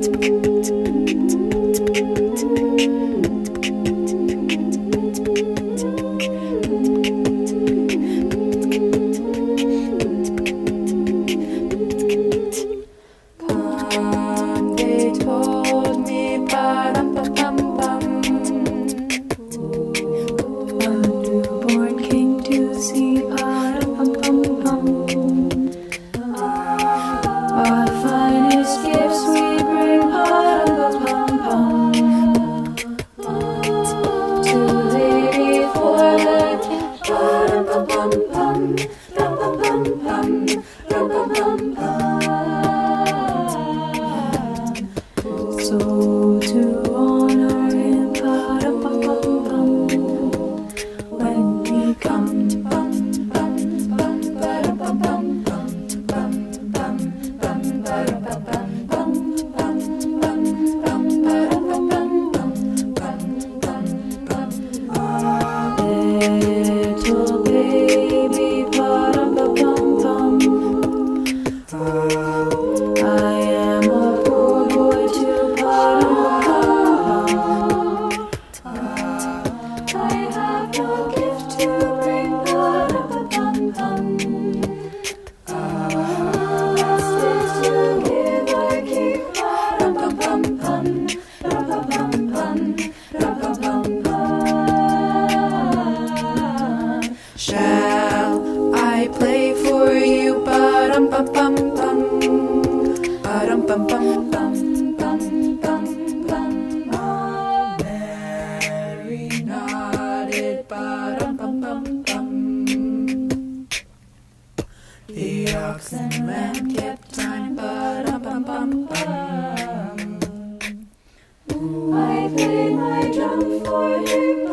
They told me, ba-dum-bum-bum-bum, a newborn king to see, ba-dum-bum-bum-bum. Our finest gifts we bring, ba-dum-bum-bum-bum, to Lady for the king, ba-dum-bum-bum-bum, bum-bum-bum-bum, bum-bum-bum-bum. So to honor him, ba-dum-bum-bum-bum, when we come, bum bum bum ba-dum-bum-bum, bum bum bum bum ba-dum-bum-bum, bum bum bum bum ba-dum-bum-bum, bum bum bum bum. Little baby, ba-dum-bum-bum-bum, I am a poor boy too, ba-dum-bum-bum. I have no gift to bring, ba-dum-bum-bum. Best is to give our king, ba-dum-bum-bum, bum-bum-bum-bum, bum-bum-bum-bum. Shall I play for you, ba-dum-bum-bum-bum, ba-dum-bum-bum-bum, bum-bum-bum-bum. Mary nodded, ba-dum-bum-bum-bum. The ox and lamb kept time, ba-dum-bum-bum-bum. I played my drum for him,